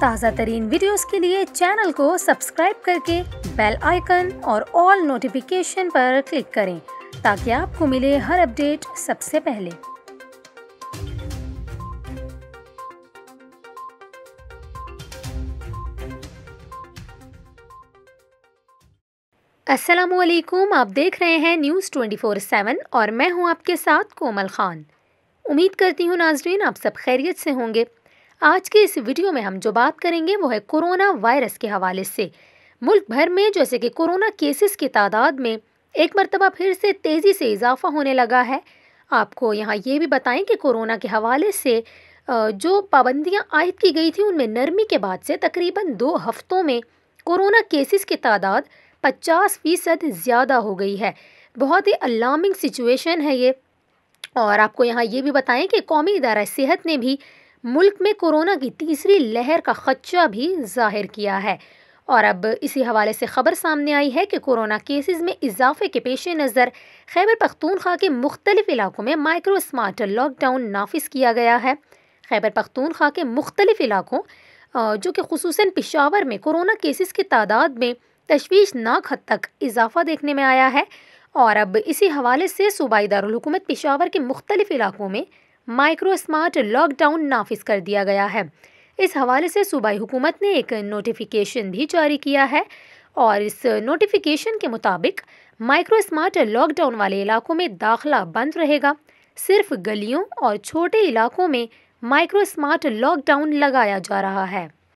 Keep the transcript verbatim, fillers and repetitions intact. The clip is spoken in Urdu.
تازہ ترین ویڈیوز کے لیے چینل کو سبسکرائب کر کے بیل آئیکن اور آل نوٹیفیکیشن پر کلک کریں تاکہ آپ کو ملے ہر اپڈیٹ سب سے پہلے۔ السلام علیکم، آپ دیکھ رہے ہیں نیوز ٹوئنٹی فور سیون اور میں ہوں آپ کے ساتھ کومل خان۔ امید کرتی ہوں ناظرین آپ سب خیریت سے ہوں گے۔ آج کے اس ویڈیو میں ہم جو بات کریں گے وہ ہے کورونا وائرس کے حوالے سے۔ ملک بھر میں جیسے کہ کورونا کیسز کی تعداد میں ایک مرتبہ پھر سے تیزی سے اضافہ ہونے لگا ہے۔ آپ کو یہاں یہ بھی بتائیں کہ کورونا کے حوالے سے جو پابندیاں عائد کی گئی تھیں ان میں نرمی کے بعد سے تقریباً دو ہفتوں میں کورونا کیسز کی تعداد پچاس فیصد زیادہ ہو گئی ہے۔ بہت ہی الارمنگ سچویشن ہے یہ۔ اور آپ کو یہاں یہ بھی بتائیں کہ قومی ادارہ صحت نے بھی ملک میں کورونا کی تیسری لہر کا خدشہ بھی ظاہر کیا ہے۔ اور اب اسی حوالے سے خبر سامنے آئی ہے کہ کورونا کیسز میں اضافے کے پیش نظر خیبر پختونخوا کے مختلف علاقوں میں مائکرو اسمارٹ لاک ڈاؤن نافذ کیا گیا ہے۔ خیبر پختونخوا کے مختلف علاقوں جو کہ خصوصاً پشاور میں کورونا کیسز کی تعداد میں تشویشناک حد تک اضافہ دیکھنے میں آیا ہے۔ اور اب اسی حوالے سے صوبائی دارالحکومت پشاور کے مختلف علاقوں میں مائکرو اسمارٹ لاک ڈاؤن نافذ کر دیا گیا ہے۔ اس حوالے سے صوبائی حکومت نے ایک نوٹیفیکیشن بھی جاری کیا ہے اور اس نوٹیفیکیشن کے مطابق مائکرو اسمارٹ لاک ڈاؤن والے علاقوں میں داخلہ بند رہے گا۔ صرف گلیوں اور چھوٹے علاقوں میں مائکرو اسمارٹ لاک ڈاؤن لگایا جا رہا ہے۔